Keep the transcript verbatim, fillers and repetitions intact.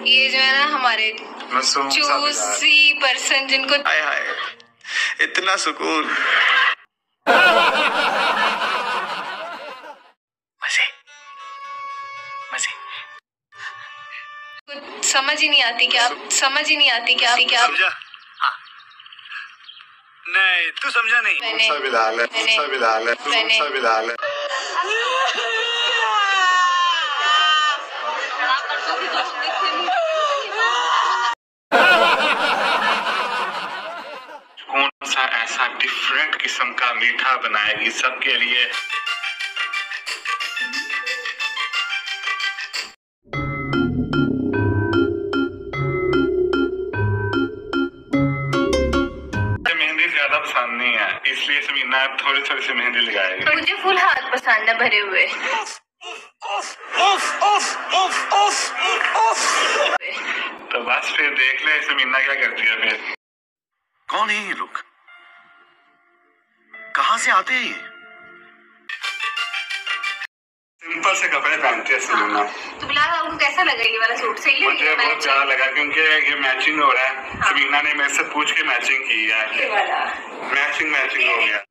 ये जो है ना हमारे चूसी पर्सन जिनको हाय हाय इतना सुकून। मजे मजे कुछ समझ ही नहीं आती क्या समझ ही नहीं आती क्या क्या समझा? हाँ। नहीं तू समझा नहीं। मैंने सा बिलाल है मैंने सा बिलाल है मैंने सा बिलाल है। कौन सा ऐसा डिफरेंट किस्म का मीठा बनाएगी सबके लिए। मेहंदी ज्यादा पसंद नहीं है इसलिए समीना थोड़ी थोड़ी सी मेहंदी लगाएगी। मुझे फुल हाथ पसंद है भरे हुए। तो बस फिर देख ले समीना क्या करती है फिर। कौन है ये लोग? कहाँ से आते हैं ये? सिंपल से कपड़े पहनती है समीना। तो बिलाल आपको कैसा लगा ये वाला सूट? सही लगा? मुझे बहुत प्यारा लगा क्योंकि ये मैचिंग हो रहा है। हाँ। समीना ने मेरे से पूछ के मैचिंग की है। ये वाला मैचिंग मैचिंग हो गया।